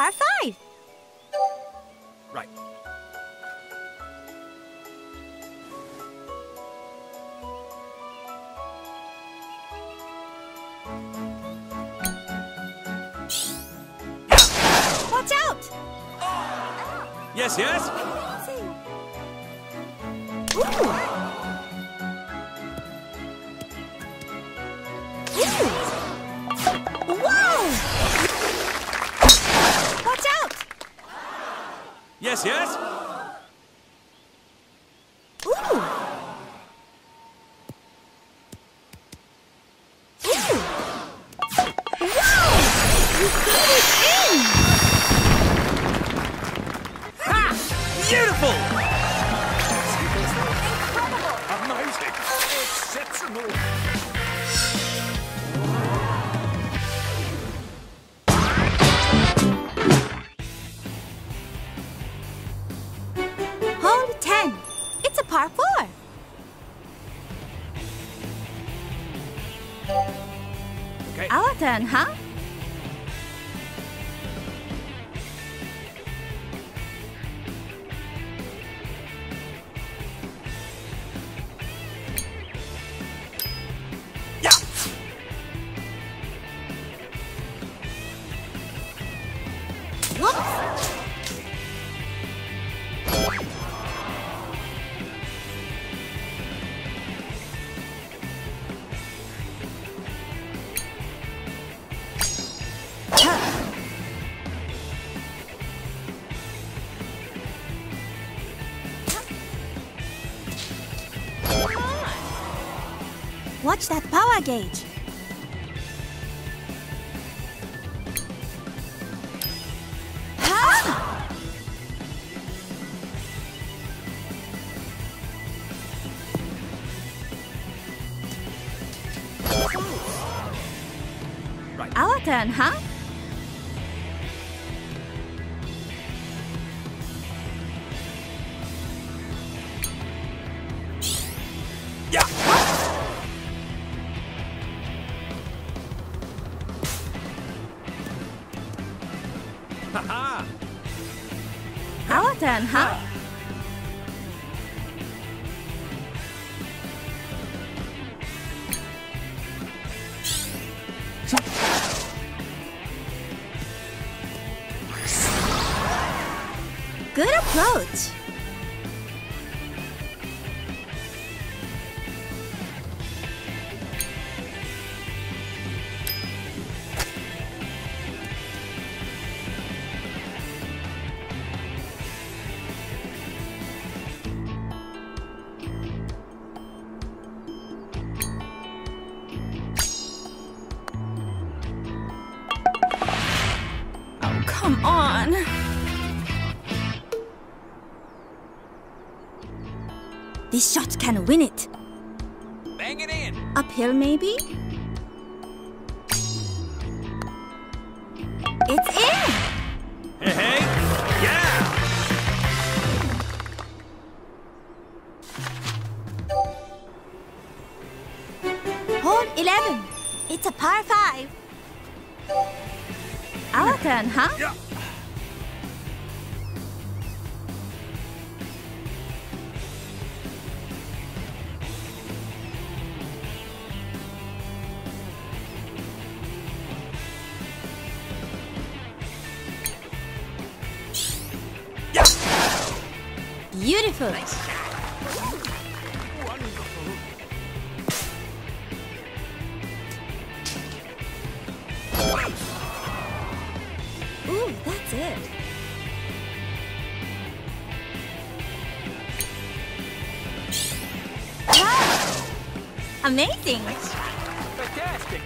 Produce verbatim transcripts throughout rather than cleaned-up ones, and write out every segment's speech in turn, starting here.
par five. Right. Watch out! Yes, yes. Ooh. Ooh. Wow! Watch out! Yes, yes. Ooh. Ooh. Wow! You got it in! Ha! Beautiful! Amazing! Exceptional! Hole ten. It's a par four. Okay. Our turn, huh? Yeah. Whoops! Watch that power gauge. Ha! Right. Our turn, huh? Yeah. Ha-ha. Our turn, huh? Good approach. Oh, come on. This shot can win it. Bang it in. Uphill, maybe? It's in! Hey, hey. Yeah. Hole eleven. It's a par five. Our turn, huh? Yeah. Yeah. Beautiful. Ooh, that's it. Wow! Amazing. Fantastic.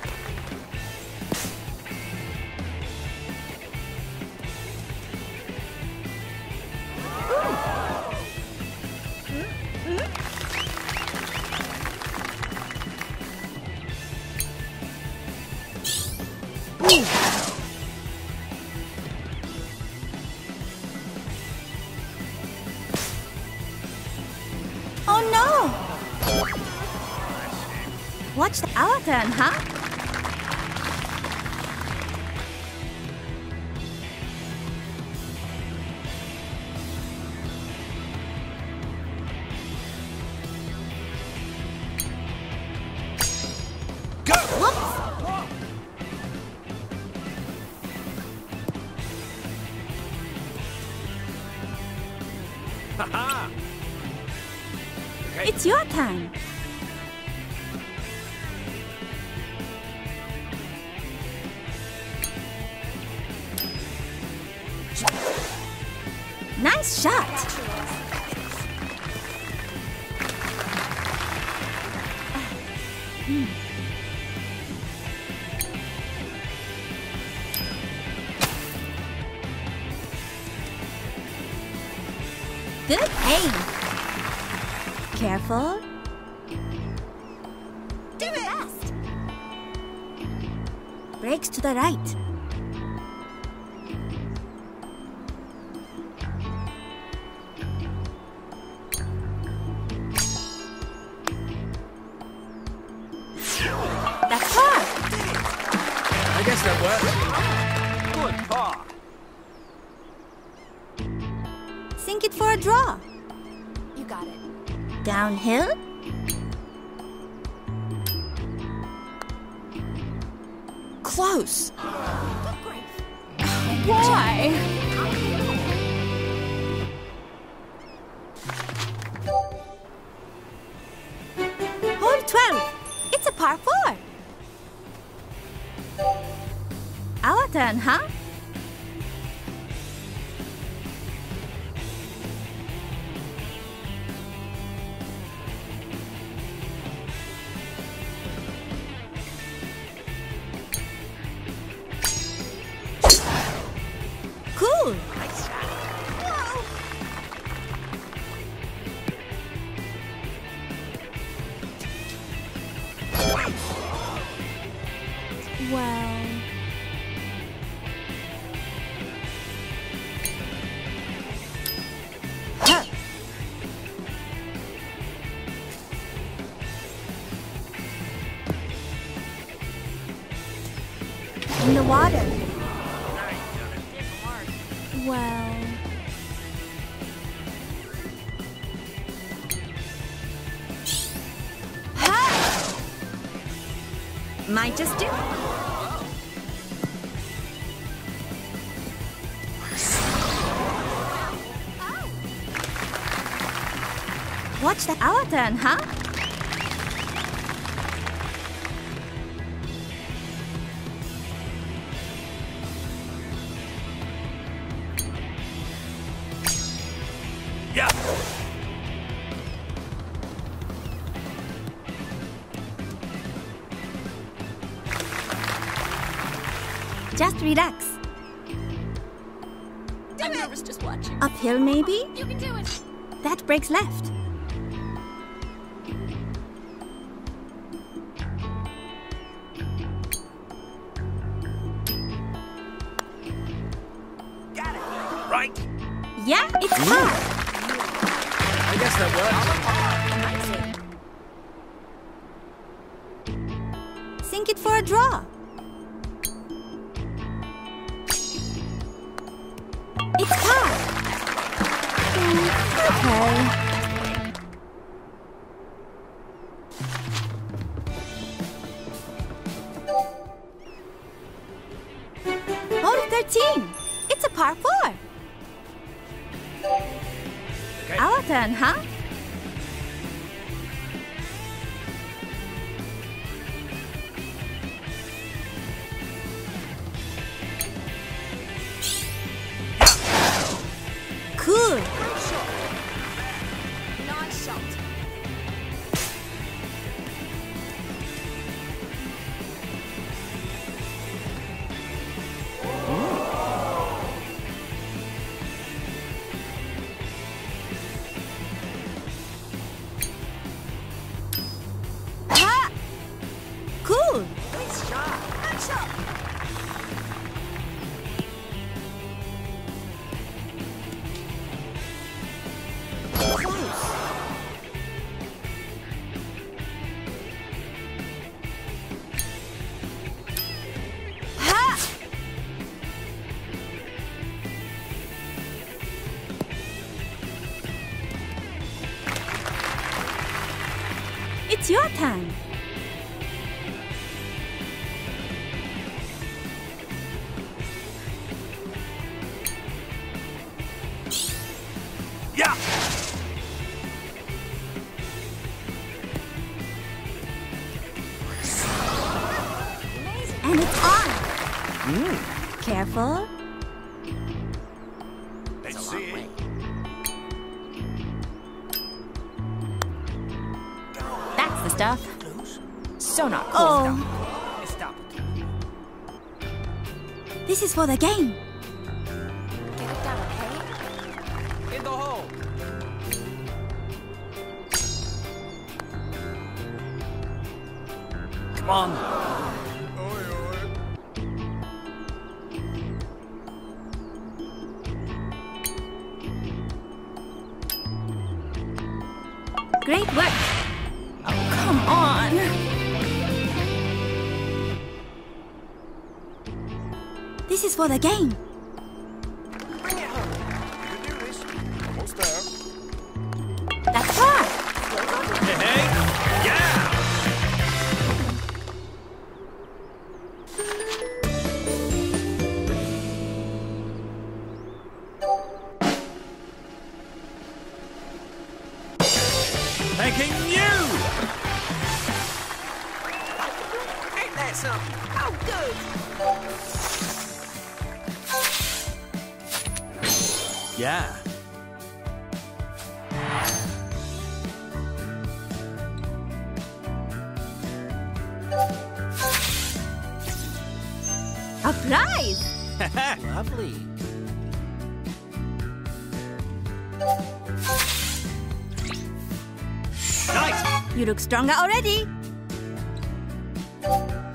Oh no! Watch the our turn, huh? Haha! Okay. It's your turn. Nice shot. Good aim. Careful. Do it. Fast. Brakes to the right. That's par. I guess that works. Good par. Sink it for a draw. You got it. Downhill. Close. Why? Hole twelve. It's a par four. Our turn, huh? Cool. Well. Huh. In the water. Well. Ha! Might just do. Watch that. Our turn, huh? Yeah! Just relax. I'm nervous just watching. Uphill, maybe? You can do it. That breaks left. Got it! Right! Yeah, it's par. I guess that works. Sink it for a draw. It's par. Mm, okay. Hole thirteen. It's a par four. Okay. Our turn, huh? Cool. Nice shot. Ha! Cool. Nice shot. Nice shot. Ha! It's your turn. Yeah! And it's on. Careful. Let's see. That's the stuff. Sonar. Oh, Stop. this is for the game. Get it down, okay? In the hole. Come on. Great work. Oh, come on. This is for the game. Bring it home. You can do this. Almost there. That's far. Hey, hey. Yeah! Thanking you! Ain't that something? Oh, good. Yeah. A prize. Lovely. Nice. You look stronger already.